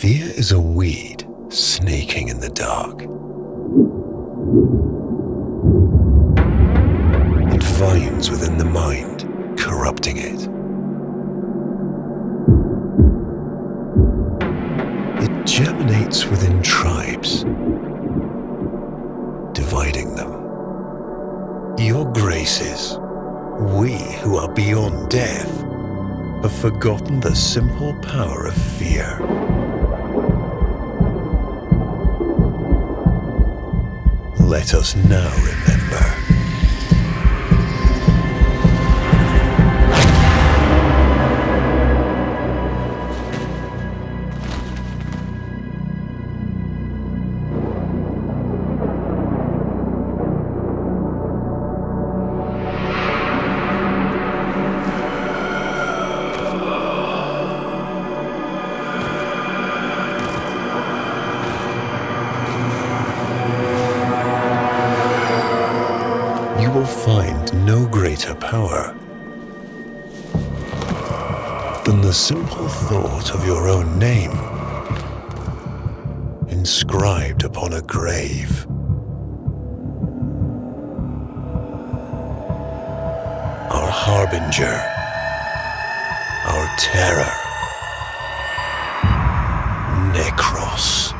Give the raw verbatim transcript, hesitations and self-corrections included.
Fear is a weed snaking in the dark. It vines within the mind, corrupting it. It germinates within tribes, dividing them. Your graces, we who are beyond death, have forgotten the simple power of fear. Let us now remember. You will find no greater power than the simple thought of your own name inscribed upon a grave. Our harbinger, our terror, Nekros.